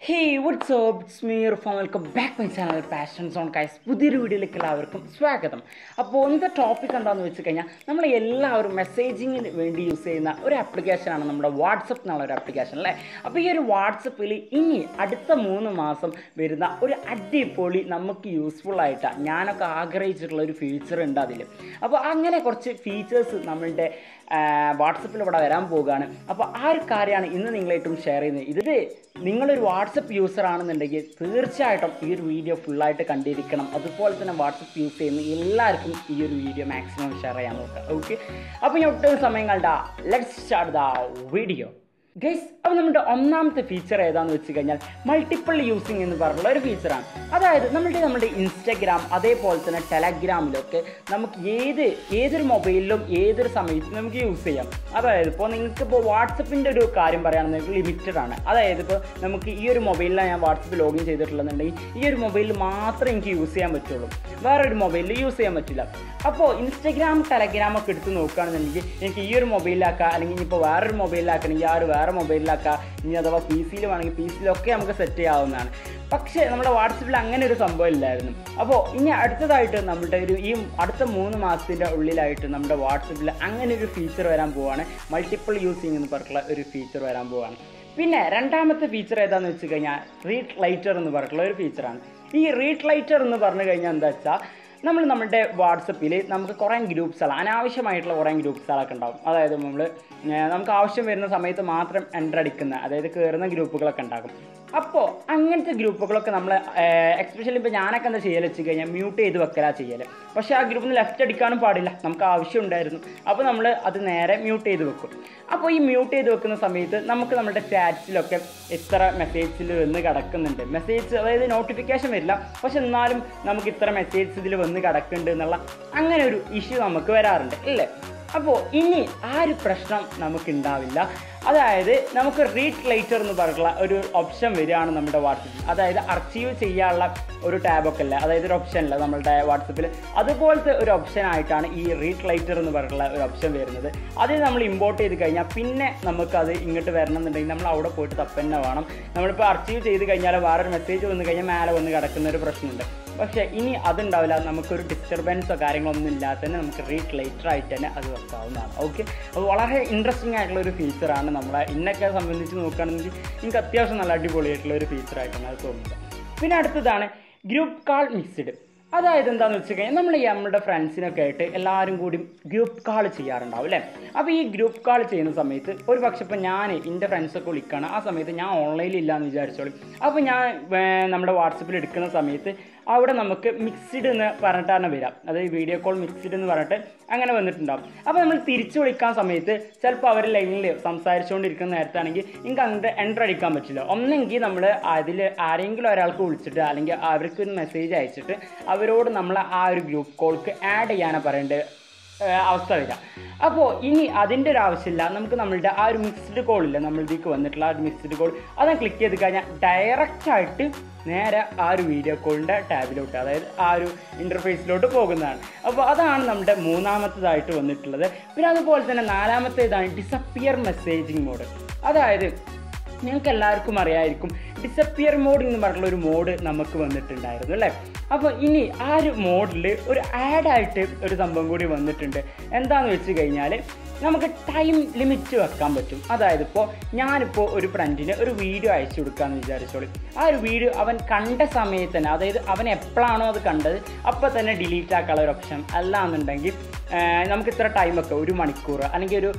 Hey, what's up? It's me Irfans. Welcome back to my channel Passions on Guys. പുതിയൊരു വീഡിയോയിലേക്ക് എല്ലാവർക്കും സ്വാഗതം. അപ്പോൾ ഇന്നത്തെ ടോപ്പിക് എന്താണെന്ന് വെച്ച് കഴിഞ്ഞാൽ നമ്മൾ എല്ലാവരും മെസ്സേജിങ്ങിന് വേണ്ടി യൂസ് ചെയ്യുന്ന ഒരു ആപ്ലിക്കേഷനാണ് നമ്മുടെ വാട്സപ്പ് എന്നുള്ള ഒരു ആപ്ലിക്കേഷൻ അല്ലേ. അപ്പോൾ ഈ ഒരു വാട്സപ്പിൽ ഇനി അടുത്ത 3 മാസം വരുന്ന ഒരു അടിപൊളി നമുക്ക് യൂസ്ഫുൾ ആയിട്ട് ഞാനൊക്കെ ആഗ്രഹിച്ചിട്ടുള്ള ഒരു ഫീച്ചർ ഉണ്ട് അതിൽ. അപ്പോൾ അങ്ങനെ കുറച്ച് ഫീച്ചേഴ്സ് നമ്മളുടെ വാട്സപ്പിൽ ഇവിടെ വരാൻ പോവുകയാണ്. അപ്പോൾ ആ ഒരു കാര്യമാണ് ഇന്ന് നിങ്ങളായിട്ടും ഷെയർ ചെയ്യുന്നത്. ഇത് നിങ്ങളൊരു വാട്സപ്പ് യൂസർ ആണെന്നുണ്ടെങ്കിൽ തീർച്ചയായിട്ടും ഈ ഒരു വീഡിയോ ഫുള്ളായിട്ട് കണ്ടിരിക്കണം. അതുപോലെ തന്നെ വാട്സപ്പ് യൂസ് ചെയ്യുന്ന എല്ലാവർക്കും ഈ ഒരു വീഡിയോ മാക്സിമം ഷെയർ ചെയ്യാൻ നോക്കുക. ഓക്കെ, അപ്പോൾ ഞാൻ ഒട്ടും സമയം കണ്ട let's start the video guys. അപ്പോൾ നമ്മുടെ ഒന്നാമത്തെ ഫീച്ചർ ഏതാണെന്ന് വെച്ച് കഴിഞ്ഞാൽ മൾട്ടിപ്പിൾ യൂസിങ് എന്ന് പറഞ്ഞുള്ള ഒരു ഫീച്ചറാണ്. അതായത് നമ്മുടെ ഇൻസ്റ്റഗ്രാം അതേപോലെ തന്നെ ടെലഗ്രാമിലൊക്കെ നമുക്ക് ഏതൊരു മൊബൈലിലും ഏതൊരു സമയത്തും നമുക്ക് യൂസ് ചെയ്യാം. അതായത് ഇപ്പോൾ നിങ്ങൾക്കിപ്പോൾ വാട്സപ്പിൻ്റെ ഒരു കാര്യം പറയുകയാണെന്നുണ്ടെങ്കിൽ ലിമിറ്റഡ് ആണ്. അതായത് ഇപ്പോൾ നമുക്ക് ഈ ഒരു മൊബൈലിലാണ് ഞാൻ വാട്സപ്പ് ലോഗിൻ ചെയ്തിട്ടുള്ളതെന്നുണ്ടെങ്കിൽ ഈ ഒരു മൊബൈലിൽ മാത്രമേ എനിക്ക് യൂസ് ചെയ്യാൻ പറ്റുള്ളൂ, വേറൊരു മൊബൈലിൽ യൂസ് ചെയ്യാൻ പറ്റില്ല. അപ്പോൾ ഇൻസ്റ്റഗ്രാം ടെലഗ്രാം ഒക്കെ എടുത്ത് നോക്കുകയാണെന്നുണ്ടെങ്കിൽ എനിക്ക് ഈ ഒരു മൊബൈലിലാക്കാം, അല്ലെങ്കിൽ ഇനിയിപ്പോൾ വേറൊരു മൊബൈലിലാക്കണമെങ്കിൽ ആ ഒരു വേറെ മൊബൈലിലാക്കാം, ഇനി അഥവാ പി സിയിൽ വേണമെങ്കിൽ പി സിയിലൊക്കെ നമുക്ക് സെറ്റ് ചെയ്യാവുന്നതാണ്. പക്ഷേ നമ്മുടെ വാട്സപ്പിൽ അങ്ങനെ ഒരു സംഭവം ഇല്ലായിരുന്നു. അപ്പോൾ ഇനി അടുത്തതായിട്ട് നമ്മുടെ ഈ അടുത്ത 3 മാസത്തിൻ്റെ ഉള്ളിലായിട്ട് നമ്മുടെ വാട്സപ്പിൽ അങ്ങനെ ഒരു ഫീച്ചർ വരാൻ പോവുകയാണ്. മൾട്ടിപ്പിൾ യൂസിങ് എന്ന് പറഞ്ഞിട്ടുള്ള ഒരു ഫീച്ചർ വരാൻ പോവുകയാണ്. പിന്നെ രണ്ടാമത്തെ ഫീച്ചർ ഏതാണെന്ന് വെച്ച് കഴിഞ്ഞാൽ റീഡ് ലൈറ്റർ എന്ന് പറഞ്ഞിട്ടുള്ള ഒരു ഫീച്ചറാണ്. ഈ റീഡ് ലൈറ്റർ എന്ന് പറഞ്ഞു കഴിഞ്ഞാൽ എന്താ വെച്ചാൽ നമ്മുടെ വാട്സപ്പിൽ നമുക്ക് കുറേ ഗ്രൂപ്പ്സുകൾ, അനാവശ്യമായിട്ടുള്ള കുറേ ഗ്രൂപ്പ്സുകളൊക്കെ ഉണ്ടാവും. അതായത് നമുക്ക് ആവശ്യം വരുന്ന സമയത്ത് മാത്രം എൻ്റർ അടിക്കുന്ന, അതായത് കയറുന്ന ഗ്രൂപ്പുകളൊക്കെ ഉണ്ടാകും. അപ്പോൾ അങ്ങനത്തെ ഗ്രൂപ്പുകളൊക്കെ നമ്മൾ എക്സ്പെഷ്യലി ഇപ്പോൾ ഞാനൊക്കെ എന്താ ചെയ്യൽ വെച്ച് കഴിഞ്ഞാൽ മ്യൂട്ട് ചെയ്ത് വെക്കലാണ് ചെയ്യൽ. പക്ഷേ ആ ഗ്രൂപ്പിൽ നിന്ന് ലെഫ്റ്റ് അടിക്കാനും പാടില്ല, നമുക്ക് ആവശ്യം ഉണ്ടായിരുന്നു. അപ്പോൾ നമ്മൾ അത് നേരെ മ്യൂട്ട് ചെയ്ത് വെക്കും. അപ്പോൾ ഈ മ്യൂട്ട് ചെയ്ത് വെക്കുന്ന സമയത്ത് നമുക്ക് നമ്മുടെ ചാറ്റ്സിലൊക്കെ ഇത്ര മെസ്സേജിൽ വന്ന് കിടക്കുന്നുണ്ട്, മെസ്സേജ് അതായത് നോട്ടിഫിക്കേഷൻ വരില്ല, പക്ഷെ എന്നാലും നമുക്ക് ഇത്ര മെസ്സേജ് ഇതിൽ വന്ന് കിടക്കുന്നുണ്ട് എന്നുള്ള അങ്ങനെ ഒരു ഇഷ്യൂ നമുക്ക് വരാറുണ്ട് അല്ലേ. അപ്പോൾ ഇനി ആ ഒരു പ്രശ്നം നമുക്കുണ്ടാവില്ല. അതായത് നമുക്ക് റീഡ് ലൈറ്റർ എന്ന് പറഞ്ഞിട്ടുള്ള ഒരു ഓപ്ഷൻ വരികയാണ് നമ്മുടെ വാട്സപ്പിൽ. അതായത് അർച്ചീവ് ചെയ്യാനുള്ള ഒരു ടാബൊക്കെ അല്ലേ, അതായത് ഒരു ഓപ്ഷൻ അല്ല നമ്മുടെ വാട്സപ്പിൽ, അതുപോലത്തെ ഒരു ഓപ്ഷനായിട്ടാണ് ഈ റീഡ് ലൈറ്റർ എന്ന് പറഞ്ഞിട്ടുള്ള ഒരു ഓപ്ഷൻ വരുന്നത്. അതിൽ നമ്മൾ ഇമ്പോർട്ട് ചെയ്ത് കഴിഞ്ഞാൽ പിന്നെ നമുക്കത് ഇങ്ങോട്ട് വരണമെന്നുണ്ടെങ്കിൽ നമ്മൾ അവിടെ പോയിട്ട് തപ്പന്നെ വേണം. നമ്മളിപ്പോൾ അർച്ചീവ് ചെയ്ത് കഴിഞ്ഞാൽ വേറൊരു മെസ്സേജ് വന്നു കഴിഞ്ഞാൽ മേലെ വന്ന് കിടക്കുന്ന ഒരു പ്രശ്നമുണ്ട്. പക്ഷേ ഇനി അതുണ്ടാവില്ല, നമുക്കൊരു ഡിസ്റ്റർബൻസോ കാര്യങ്ങളൊന്നും ഇല്ലാതെ തന്നെ നമുക്ക് റീഡ് ലൈറ്റർ ആയിട്ട് തന്നെ അത് വെക്കാവുന്നതാണ്. ഓക്കെ, അത് വളരെ ഇൻട്രസ്റ്റിംഗ് ആയിട്ടുള്ള ഒരു ഫീച്ചറാണ്. നമ്മളെ ഇന്നൊക്കെ സംബന്ധിച്ച് നോക്കുകയാണെങ്കിൽ എനിക്ക് അത്യാവശ്യം നല്ല അടിപൊളിയായിട്ടുള്ള ഒരു ഫീച്ചറായിട്ടാണ് അത് തോന്നുന്നത്. പിന്നെ അടുത്തതാണ് ഗ്രൂപ്പ് കാൾ മിക്സ്ഡ്. അതായത് എന്താണെന്ന് വെച്ച് കഴിഞ്ഞാൽ നമ്മുടെ ഫ്രണ്ട്സിനൊക്കെ ആയിട്ട് എല്ലാവരും കൂടി ഗ്രൂപ്പ് കാൾ ചെയ്യാറുണ്ടാവും അല്ലേ. അപ്പോൾ ഈ ഗ്രൂപ്പ് കാൾ ചെയ്യുന്ന സമയത്ത് ഒരു പക്ഷേ ഇപ്പോൾ ഞാൻ എൻ്റെ ഫ്രണ്ട്സൊക്കെ വിളിക്കുകയാണ്, ആ സമയത്ത് ഞാൻ ഓൺലൈനിൽ ഇല്ലയെന്ന് വിചാരിച്ചോളൂ. അപ്പോൾ ഞാൻ നമ്മുടെ വാട്സപ്പിൽ എടുക്കുന്ന സമയത്ത് അവിടെ നമുക്ക് മിക്സ്ഡ് എന്ന് പറഞ്ഞിട്ടാണ് വരാം, അതായത് വീഡിയോ കോൾ മിക്സ്ഡ് എന്ന് പറഞ്ഞിട്ട് അങ്ങനെ വന്നിട്ടുണ്ടാവും. അപ്പോൾ നമ്മൾ തിരിച്ചു വിളിക്കാൻ സമയത്ത് ചിലപ്പോൾ അവർ ലൈനിൽ സംസാരിച്ചുകൊണ്ടിരിക്കുന്ന നേരത്താണെങ്കിൽ എനിക്ക് അങ്ങോട്ട് എൻ്റർ അടിക്കാൻ പറ്റില്ല. ഒന്നെങ്കിൽ നമ്മൾ അതിൽ ആരെങ്കിലും ഒരാൾക്ക് വിളിച്ചിട്ട് അല്ലെങ്കിൽ അവർക്ക് ഒരു മെസ്സേജ് അയച്ചിട്ട് അവരോട് നമ്മൾ ആ ഒരു ഗ്രൂപ്പ് കോൾക്ക് ആഡ് ചെയ്യാനാണ് പറയേണ്ടത് അവസ്ഥ വരിക. അപ്പോൾ ഇനി അതിൻ്റെ ഒരു ആവശ്യമില്ല, നമുക്ക് നമ്മളുടെ ആ ഒരു മിക്സ്ഡ് കോളില്ല, നമ്മളിലേക്ക് വന്നിട്ടുള്ള ആ ഒരു മിക്സ്ഡ് കോൾ അത് ക്ലിക്ക് ചെയ്ത് കഴിഞ്ഞാൽ ഡയറക്റ്റായിട്ട് നേരെ ആ ഒരു വീഡിയോ കോളിൻ്റെ ടാബിലോട്ട്, അതായത് ആ ഒരു ഇൻ്റർഫേസിലോട്ട് പോകുന്നതാണ്. അപ്പോൾ അതാണ് നമ്മുടെ മൂന്നാമത്തേതായിട്ട് വന്നിട്ടുള്ളത്. പിന്നെ അതുപോലെ തന്നെ നാലാമത്തേതാണ് ഡിസപ്പിയർ മെസ്സേജിങ് മോഡ്. അതായത് നിങ്ങൾക്ക് എല്ലാവർക്കും അറിയാമായിരിക്കും ഡിസപ്പിയർ മോഡ് എന്ന് പറഞ്ഞിട്ടുള്ള ഒരു മോഡ് നമുക്ക് വന്നിട്ടുണ്ടായിരുന്നു അല്ലേ. അപ്പോൾ ഇനി ആ ഒരു മോഡിൽ ഒരു ആഡായിട്ട് ഒരു സംഭവം കൂടി വന്നിട്ടുണ്ട്. എന്താണെന്ന് വെച്ച് കഴിഞ്ഞാൽ നമുക്ക് ടൈം ലിമിറ്റ് വെക്കാൻ പറ്റും. അതായത് ഇപ്പോൾ ഞാനിപ്പോൾ ഒരു ഫ്രണ്ടിന് ഒരു വീഡിയോ അയച്ചു കൊടുക്കാമെന്ന് വിചാരിച്ചോളൂ. ആ ഒരു വീഡിയോ അവൻ കണ്ട സമയത്ത് തന്നെ, അതായത് അവൻ എപ്പോഴാണോ അത് കണ്ടത് അപ്പോൾ തന്നെ ഡിലീറ്റ് ആക്കാനുള്ള ഒരു ഓപ്ഷൻ. അല്ലാന്നുണ്ടെങ്കിൽ നമുക്ക് ഇത്ര ടൈമൊക്കെ 1 മണിക്കൂർ അല്ലെങ്കിൽ ഒരു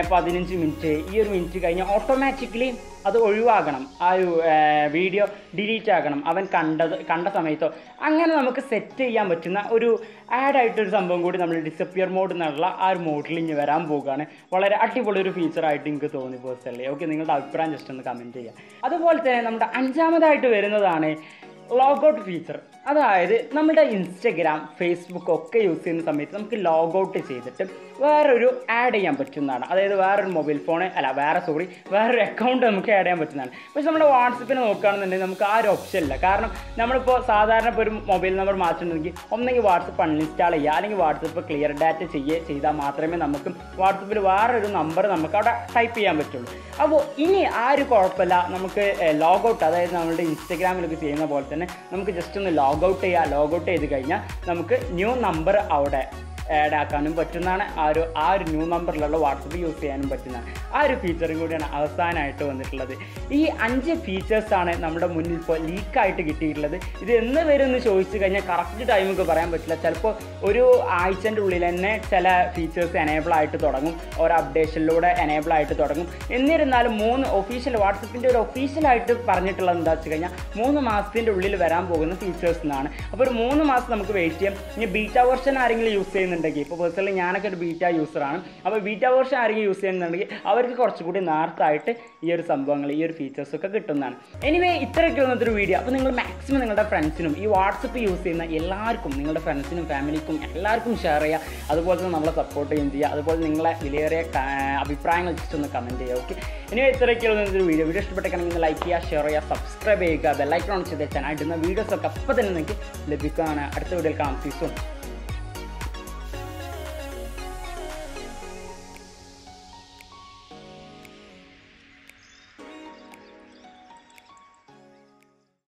15 മിനിറ്റ്, ഈ ഒരു മിനിറ്റ് കഴിഞ്ഞാൽ ഓട്ടോമാറ്റിക്കലി അത് ഒഴിവാകണം, ആ ഒരു വീഡിയോ ഡിലീറ്റ് ആക്കണം അവൻ കണ്ട സമയത്തോ. അങ്ങനെ നമുക്ക് സെറ്റ് ചെയ്യാൻ പറ്റുന്ന ഒരു ആഡായിട്ടൊരു സംഭവം കൂടി നമ്മൾ ഡിസപ്പിയർ മോഡ് എന്നുള്ള ആ ഒരു മോഡിൽ ഇനി വരാൻ പോകുകയാണ്. വളരെ അടിപൊളി ഒരു ഫീച്ചറായിട്ട് എനിക്ക് തോന്നി പേഴ്സണലി. ഓക്കെ, നിങ്ങളുടെ അഭിപ്രായം ജസ്റ്റ് ഒന്ന് കമൻറ്റ് ചെയ്യുക. അതുപോലെ തന്നെ നമ്മുടെ 5ാമതായിട്ട് വരുന്നതാണ് ലോഗൗട്ട് ഫീച്ചർ. അതായത് നമ്മുടെ ഇൻസ്റ്റഗ്രാം, ഫേസ്ബുക്ക് ഒക്കെ യൂസ് ചെയ്യുന്ന സമയത്ത് നമുക്ക് ലോഗൗട്ട് ചെയ്തിട്ട് വേറൊരു ആഡ് ചെയ്യാൻ പറ്റുന്നതാണ്. അതായത് വേറൊരു മൊബൈൽ ഫോൺ വേറൊരു അക്കൗണ്ട് നമുക്ക് ആഡ് ചെയ്യാൻ പറ്റുന്നതാണ്. പക്ഷെ നമ്മുടെ വാട്സപ്പിന് നോക്കുകയാണെന്നുണ്ടെങ്കിൽ നമുക്ക് ആ ഒരു ഓപ്ഷൻ ഇല്ല. കാരണം നമ്മളിപ്പോൾ സാധാരണ ഇപ്പോൾ ഒരു മൊബൈൽ നമ്പർ മാറ്റുന്നുണ്ടെങ്കിൽ ഒന്നെങ്കിൽ വാട്സപ്പ് അൺഇൻസ്റ്റാൾ ചെയ്യുക, അല്ലെങ്കിൽ വാട്സപ്പ് ക്ലിയർ ഡാറ്റ ചെയ്താൽ മാത്രമേ നമുക്ക് വാട്സപ്പിൽ വേറൊരു നമ്പർ നമുക്ക് അവിടെ ടൈപ്പ് ചെയ്യാൻ പറ്റുള്ളൂ. അപ്പോൾ ഇനി ആ ഒരു കുഴപ്പമില്ല, നമുക്ക് ലോഗൗട്ട്, അതായത് നമ്മുടെ ഇൻസ്റ്റഗ്രാമിലൊക്കെ ചെയ്യുന്ന പോലെ തന്നെ നമുക്ക് ജസ്റ്റ് ഒന്ന് ലോഗൗട്ട് ചെയ്ത് കഴിഞ്ഞാൽ നമുക്ക് ന്യൂ നമ്പർ അവിടെ ആഡ് ആക്കാനും പറ്റുന്നതാണ്. ആ ഒരു ന്യൂ നമ്പറിലുള്ള വാട്സപ്പ് യൂസ് ചെയ്യാനും പറ്റുന്നതാണ്. ആ ഒരു ഫീച്ചറും കൂടിയാണ് അവസാനമായിട്ട് വന്നിട്ടുള്ളത്. ഈ 5 ഫീച്ചേഴ്സാണ് നമ്മുടെ മുന്നിൽ ഇപ്പോൾ ലീക്കായിട്ട് കിട്ടിയിട്ടുള്ളത്. ഇത് എന്ന് വരുമെന്ന് ചോദിച്ചു കഴിഞ്ഞാൽ കറക്റ്റ് ടൈമൊക്കെ പറയാൻ പറ്റില്ല. ചിലപ്പോൾ ഒരു ആഴ്ചൻ്റെ ഉള്ളിൽ തന്നെ ചില ഫീച്ചേഴ്സ് എനേബിൾ ആയിട്ട് തുടങ്ങും, ഓരോ അപ്ഡേഷനിലൂടെ എനേബിൾ ആയിട്ട് തുടങ്ങും. എന്നിരുന്നാലും വാട്സപ്പിൻ്റെ ഒരു ഒഫീഷ്യലായിട്ട് പറഞ്ഞിട്ടുള്ളത് എന്താ വെച്ച് കഴിഞ്ഞാൽ 3 മാസത്തിൻ്റെ ഉള്ളിൽ വരാൻ പോകുന്ന ഫീച്ചേഴ്സ് എന്നാണ്. അപ്പോൾ ഒരു 3 മാസം നമുക്ക് വെയിറ്റ് ചെയ്യാം. ഇനി ബീറ്റ വെർഷൻ ആരെങ്കിലും യൂസ് ചെയ്യുന്നുണ്ടെങ്കിൽ, ഇപ്പോൾ പേഴ്സണലി ഞാനൊക്കെ ഒരു ബീറ്റ യൂസറാണ്, അപ്പോൾ ബീറ്റ വെർഷൻ ആരെങ്കിലും യൂസ് ചെയ്യുന്നുണ്ടെങ്കിൽ അവർക്ക് കുറച്ചുകൂടി നേരത്തായിട്ട് ഈ ഒരു സംഭവങ്ങൾ, ഈ ഒരു ഫീച്ചേഴ്സൊക്കെ കിട്ടുന്നതാണ്. എനിവേ, ഇത്രയൊക്കെ വന്നൊരു വീഡിയോ. അപ്പോൾ നിങ്ങൾ മാക്സിമം നിങ്ങളുടെ ഫ്രണ്ട്സിനും ഈ വാട്സപ്പ് യൂസ് ചെയ്യുന്ന എല്ലാവർക്കും, നിങ്ങളുടെ ഫ്രണ്ട്സിനും ഫാമിലിക്കും എല്ലാവർക്കും ഷെയർ ചെയ്യുക. അതുപോലെ തന്നെ നമ്മളെ സപ്പോർട്ട് ചെയ്യുകയും ചെയ്യുക. അതുപോലെ നിങ്ങളെ വിലയേറിയ അഭിപ്രായങ്ങൾ ജസ്റ്റ് ഒന്ന് കമൻറ്റ് ചെയ്യുക. ഓക്കെ, എനിവേ, ഇത്രയൊക്കെ വന്നൊരു വീഡിയോ ഇഷ്ടപ്പെട്ടെങ്കിൽ നിങ്ങൾ ലൈക്ക് ചെയ്യുക, ഷെയർ ചെയ്യുക, സബ്സ്ക്രൈബ് ചെയ്യുക, ബെല്ലൈക്കൺ ഓൺ ചെയ്ത് വെച്ചാൽ ഇടുന്ന വീഡിയോസൊക്കെ അപ്പോൾ തന്നെ നിങ്ങൾക്ക് ലഭിക്കുകയാണ്. അടുത്ത വീഡിയോയിൽ കാണാം. See soon.